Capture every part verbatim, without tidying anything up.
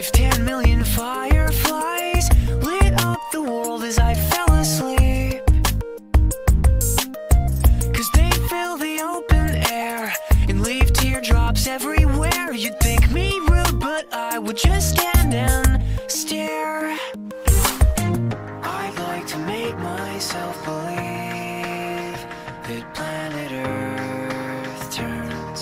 If ten million fireflies lit up the world as I fell asleep, 'cause they fill the open air and leave teardrops everywhere, you'd think me rude, but I would just stand and stare. I'd like to make myself believe that planet Earth turns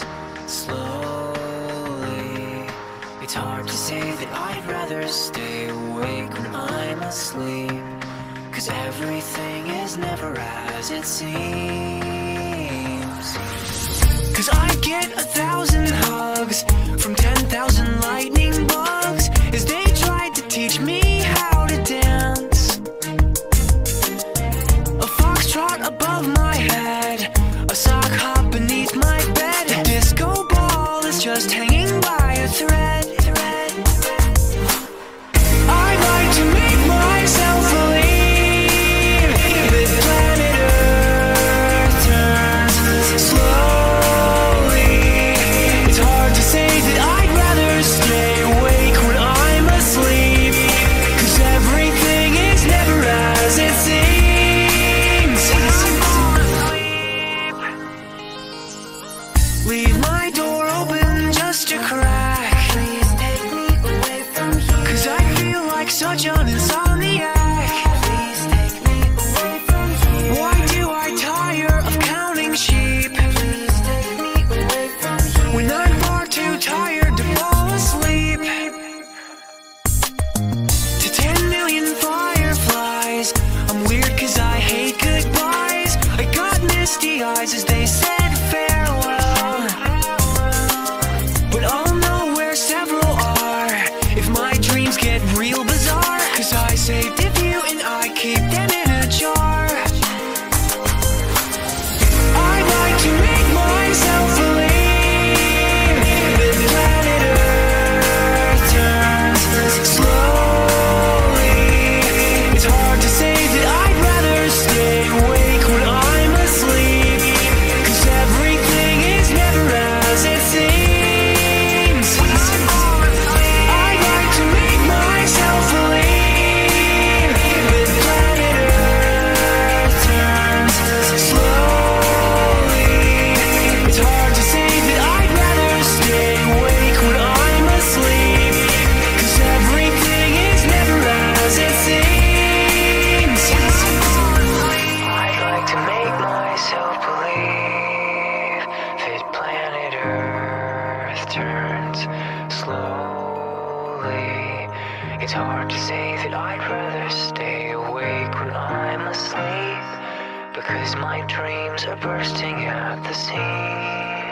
slowly. It's hard to say that I'd rather stay awake when I'm asleep, 'cause everything is never as it seems. 'Cause I get a thousand hugs from ten thousand lightning bugs as they tried to teach me how to dance. A foxtrot above my head, a sock hop beneath my bed, a disco ball is just hanging by a thread. I'd like to make myself believe that planet Earth turns slowly. It's hard to say that I'd rather stay awake when I'm asleep, 'cause everything is never as it seems. Leave my door open just a crack, please take me away from here, 'cause I feel like such an insomniac. Please take me away from here. Why do I tire of counting sheep? Please take me away from here, when I'm far too tired to fall asleep. To ten million fireflies, I'm weird 'cause I hate goodbyes. I got misty eyes as they said farewell, but I'll know where several are if my dreams get real bizarre, 'cause I saved a few and I keep them in a jar. I'd like to make myself believe that planet Earth turns slowly. It's hard to say that I'd rather stay awake when I'm asleep, 'cause everything is never as it seems. I'd like to make myself believe that planet Earth turns slowly. It's hard to say that I'd rather stay awake when I'm asleep, 'cause everything is never as it seems. I'd like to make myself believe that planet Earth turns slowly. It's hard to say that I'd rather stay awake when I'm asleep, because my dreams are bursting at the seams.